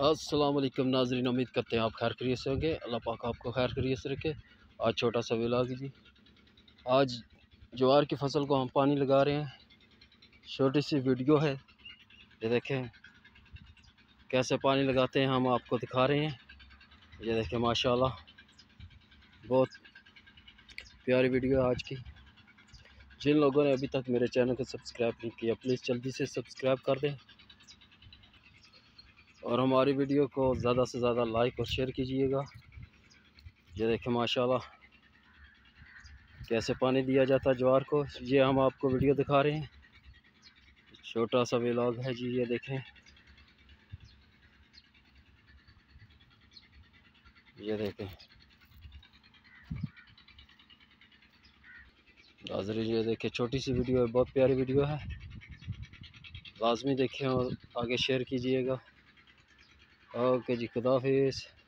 अस्सलाम वालेकुम नाज़रीन, उम्मीद करते हैं आप खैर खैरियत से होंगे। अल्लाह पाक आपको खैर खैरियत से रखे। आज छोटा सा व्लॉग जी। आज ज्वार की फसल को हम पानी लगा रहे हैं। छोटी सी वीडियो है, ये देखें कैसे पानी लगाते हैं, हम आपको दिखा रहे हैं। ये देखें माशाल्लाह, बहुत प्यारी वीडियो है आज की। जिन लोगों ने अभी तक मेरे चैनल को सब्सक्राइब नहीं किया, प्लीज़ जल्दी से सब्सक्राइब कर दें और हमारी वीडियो को ज़्यादा से ज़्यादा लाइक और शेयर कीजिएगा। ये देखें माशाल्लाह कैसे पानी दिया जाता है ज्वार को, ये हम आपको वीडियो दिखा रहे हैं। छोटा सा व्लॉग है जी, ये देखें। ये देखें नाज़रीन, ये देखें छोटी सी वीडियो है, बहुत प्यारी वीडियो है। लाजमी देखें और आगे शेयर कीजिएगा। ओके जी, खुदा हाफिज़।